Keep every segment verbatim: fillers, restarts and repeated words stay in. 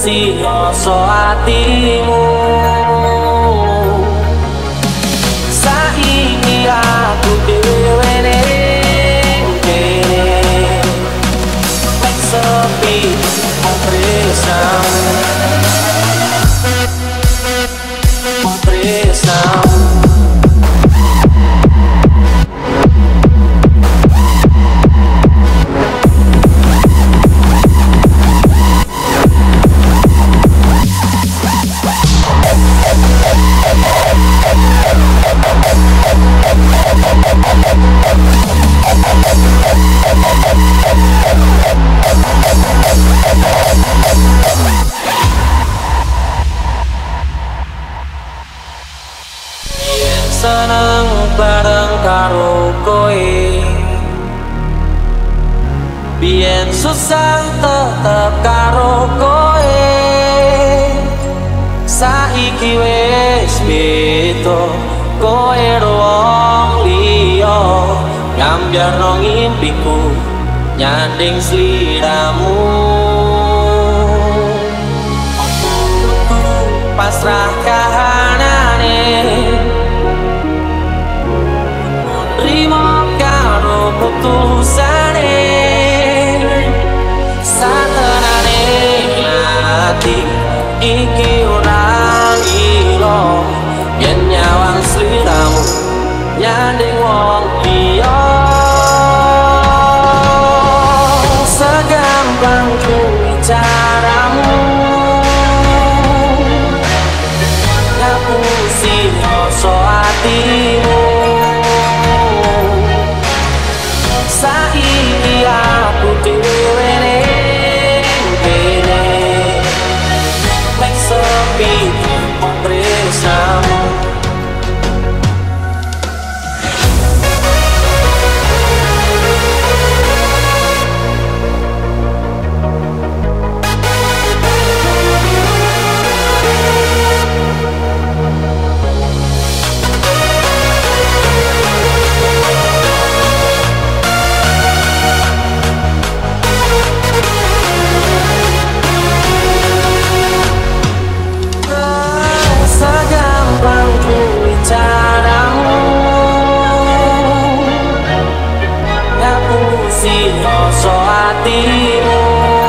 ngapusi rasa atimu. Saiki aku dhewe ning kene mek sepi tresnamu, tresnamu. Seneng bareng karo koe, biyen susah tetep karo koe. Saiki wis beda, koe wong liya, ngambyarno ngimpiku nyanding sliramu. Pasrah kahanane putusane satenane ati iki ora ilo yen nyawang sliramu nyanding wong liya. Segampang kuwi caramu ngapusi rasa atimu. Saiki aku dhewe ning kene mek sepi tresnamu. Rasa atimu.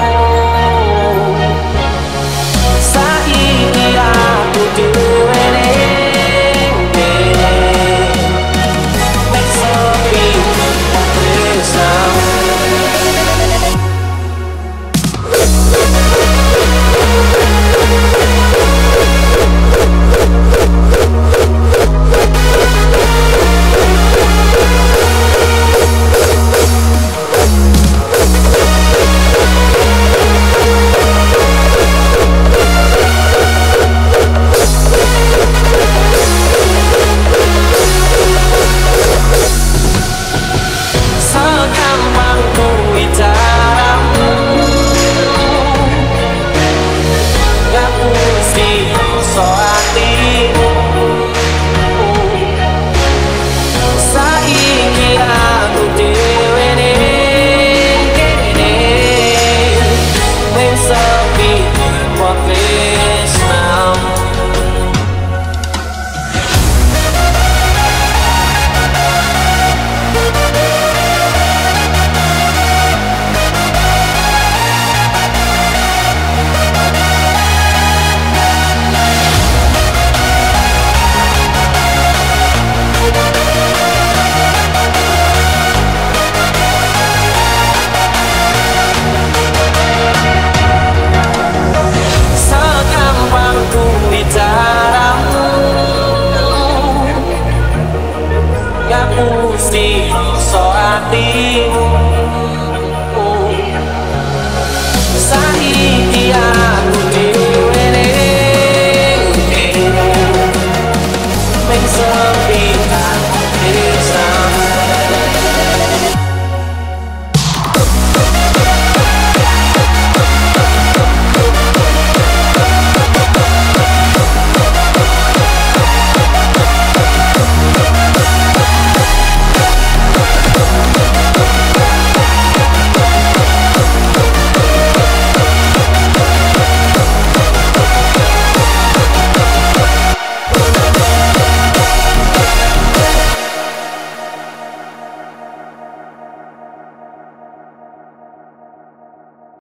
Saiki aku dhewe ning kene mek sepi tresnamu. Ngapusi rasa atimu.